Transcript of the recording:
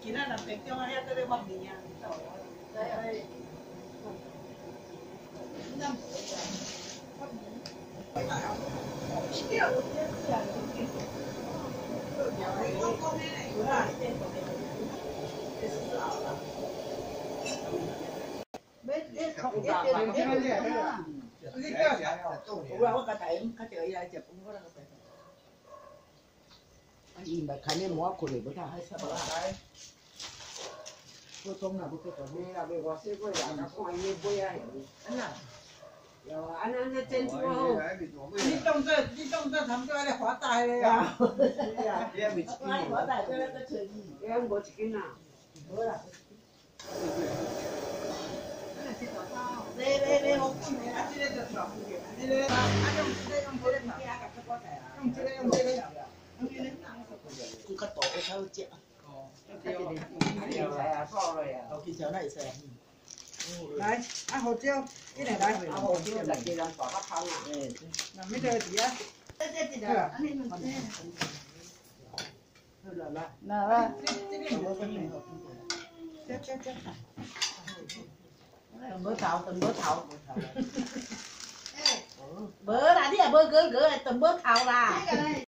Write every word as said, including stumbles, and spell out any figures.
其他人平中啊，遐在咧挖面啊。对啊。那不会啊，挖面。是啊，我这是啊，我讲的有啦，这个这是老了。没，你从一点点点点啊。你叫，有啦，我甲大英，较着伊来食饭，我来个白。啊，伊咪看你摸困嘞，不他还吃不啦？我总啦，不去做咩啦？袂我说过啦，甲看伊买啊，安那？有啊，安安尼珍珠好。你当作你当作他们在咧发呆咧啊？是啊，我爱发呆，在那个吹伊。伊无一斤啊？无啦。你你你好贵嘅，啊！这个就上贵嘅，你你啊用这个用这个，用这个用这个，用这个，佢個度佢睇好隻啊！哦，有啊，錯啦呀！我見上嚟食。來，啊胡椒，呢嚟來，啊胡椒就幾兩大把湯啊！誒，嗱咩嘅字啊？這這這啊！來來，來來，這這邊冇分明，這這這。bữa thảo từng bữa thảo bữa là đi à bữa gửi gửi từng bữa thảo là